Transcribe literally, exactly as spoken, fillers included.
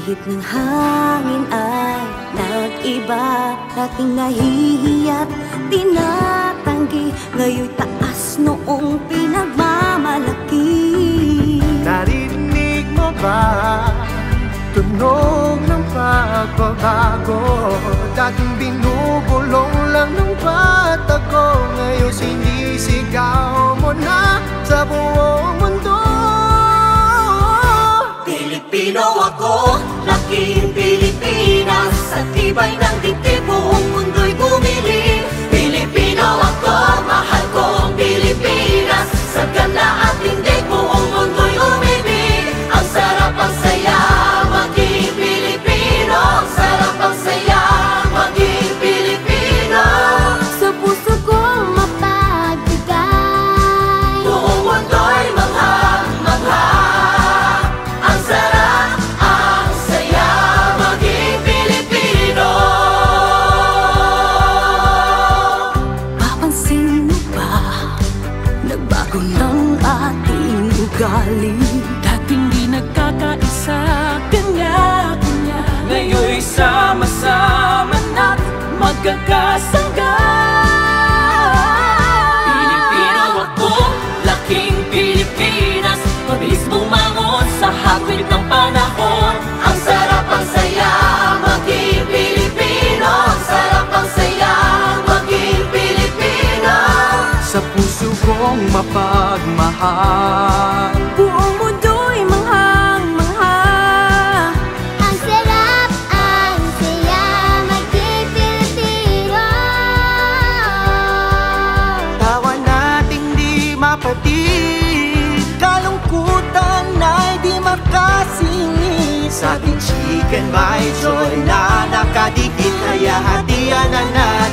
Ihip ng hangin ay nag-iba. Dating nahihiya't tinatanggi, ngayon'y taas noong pinagmamalaki. Narinig mo ba tunog ng pagbabago? Dating binubulong lang ng bata ko, ngayon sinisigaw mo na sa buong mundo. Pilipino ako, laking Pilipinas, sa tibay ng dibdib buong mundo'y bumili. Pilipino ako, mahal ko ang Pilipinas, sa ganda at tindig buong mundo'y umibig. Ang sarap, ang saya, maging Pilipino. Ang sarap, ang saya, maging Pilipino. Sa puso kong mapagbigay, buong mundo'y manghang-mangha. Ang sarap, ang saya, maging Pilipino. papansin mo ba, nagbago ng ating ugali? Dating di nagkakaisa, kanya-kanya, ngayon'y sama-sama na't magkakasangga. Pilipino ako, laking Pilipinas, mabilis bumangon sa hagwid ng panahon. Ang sarap, ang saya, maging Pilipino. Ang sarap, ang saya, maging Pilipino. Sa puso kong mapagmahal, Buong mundo'y manghang-mangha. Ang sarap, ang saya, maging Pilipino. tawa nating di mapatid, kalungkutan na'y di makasingit. Sa ating chicken may joy na nakadikit, kaya hatian na natin